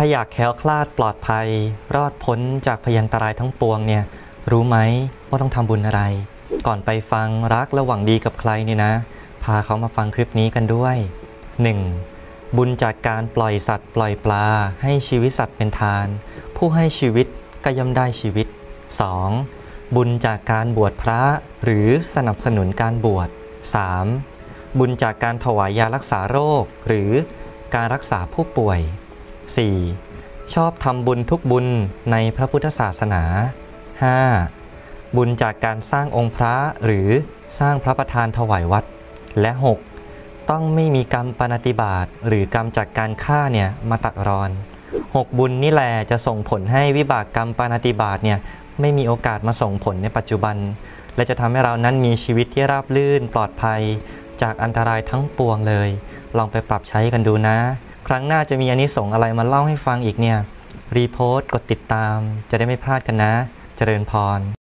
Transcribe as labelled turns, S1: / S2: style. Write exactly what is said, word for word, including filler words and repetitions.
S1: ถ้าอยากแคล้วคลาดปลอดภัยรอดพ้นจากพยันตรายทั้งปวงเนี่ยรู้ไหมว่าต้องทำบุญอะไรก่อนไปฟังรักและหวังดีกับใครเนี่ยนะพาเขามาฟังคลิปนี้กันด้วย หนึ่ง. บุญจากการปล่อยสัตว์ปล่อยปลาให้ชีวิตสัตว์เป็นทานผู้ให้ชีวิตก็ย่อมได้ชีวิต สอง. บุญจากการบวชพระหรือสนับสนุนการบวช สาม. บุญจากการถวายยารักษาโรคหรือการรักษาผู้ป่วย สี่. ชอบทำบุญทุกบุญในพระพุทธศาสนา ห้า. บุญจากการสร้างองค์พระหรือสร้างพระประธานถวายวัดและ หก. ต้องไม่มีกรรมปาณาติบาตหรือกรรมจากการฆ่าเนี่ยมาตัดรอนหกบุญนี่แหละจะส่งผลให้วิบากกรรมปาณาติบาตเนี่ยไม่มีโอกาสมาส่งผลในปัจจุบันและจะทำให้เรานั้นมีชีวิตที่ราบรื่นปลอดภัยจากอันตรายทั้งปวงเลยลองไปปรับใช้กันดูนะครั้งหน้าจะมีอานิสงส์อะไรมาเล่าให้ฟังอีกเนี่ยรีโพสต์กดติดตามจะได้ไม่พลาดกันนะเจริญพร